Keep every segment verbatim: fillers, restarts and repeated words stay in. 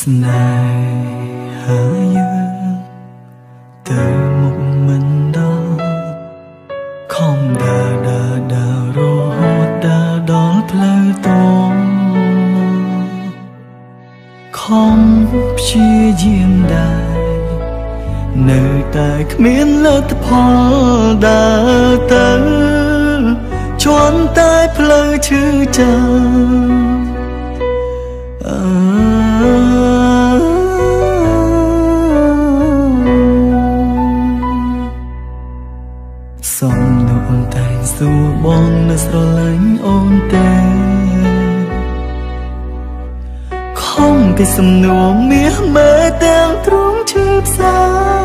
ស្នេហាយើងទៅមុខមិនដល់ខំដើរដើរដើររហូតដើរដល់ផ្លូវតងខំព្យាយាមដែរនៅតែគ្មានលទ្ធផលដើរទៅជន់តែផ្លូវឈឺចាំសំនួនតែងសួរបងនៅស្រឡាញ់អូនទេខំពីសំនួរមាសមើលទាំងទ្រង់ឈឺផ្សា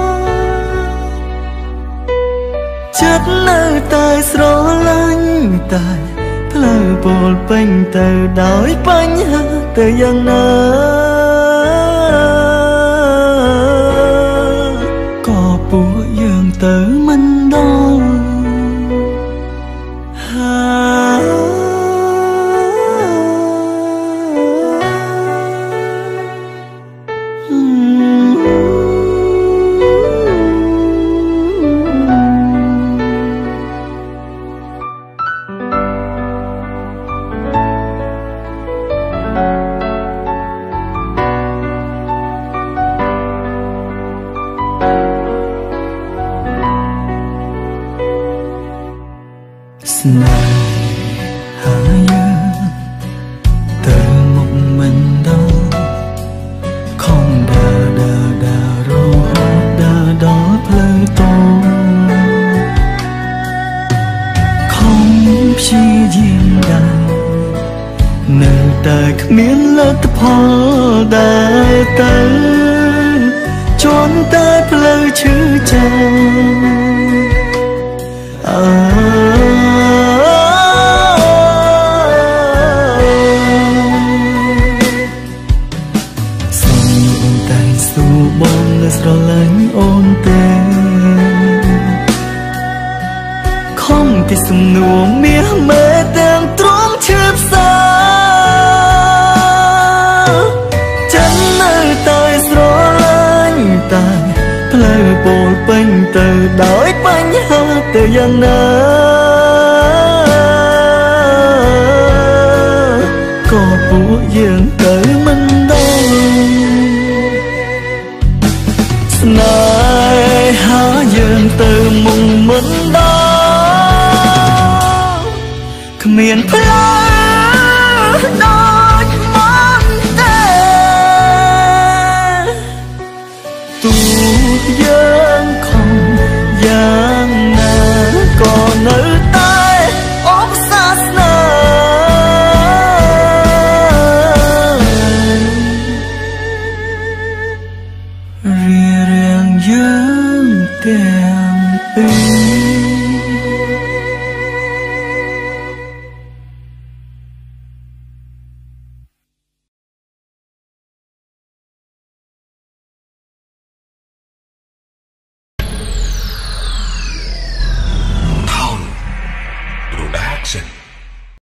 ចិត្តនៅតែស្រឡាញ់តែផ្លូវពោលពេញទៅដោយបញ្ហាទៅយ៉ាងណាក៏ពួកយើងទៅមិនដល់ស្នេហាយើងទៅមុខមិនដល់ខំដើរដើរដើររហូតដើរដល់ផ្លូវតងខំព្យាយាមដែរនៅតែគ្មានលទ្ធផលដែរទៅជន់តែផ្លូវឈឺចាំអើបងនៅស្រឡាញ់អូនទេខំពីសំនួរមាសមើលទាំងទ្រង់ឈឺផ្សាចិត្តនៅតែស្រឡាញ់តែផ្លូវពោលពេញទៅដោយបញ្ហាទៅយ៉ាងណាក៏ពួកយើងទៅមិនដល់ស្នេហាយើងទៅមុខមិនដល់គ្មានផ្លូវដល់